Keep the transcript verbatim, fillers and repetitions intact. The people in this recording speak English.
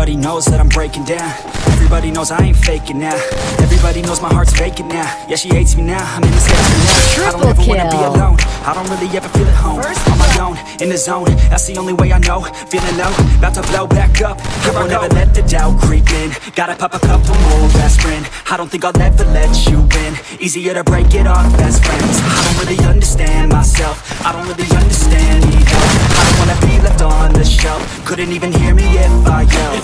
Everybody knows that I'm breaking down. Everybody knows I ain't faking now. Everybody knows my heart's faking now. Yeah, she hates me now, I'm in this stage now. I don't ever wanna be alone. I don't really ever feel at home. On my own, in the zone, that's the only way I know. Feeling low, about to blow back up. Here I won't ever let the doubt creep in. Gotta pop a couple more aspirin. I don't think I'll ever let you in. Easier to break it off best friends. I don't really understand myself. I don't really understand, need help. I don't wanna be left on the shelf. Couldn't even hear me if I yelled.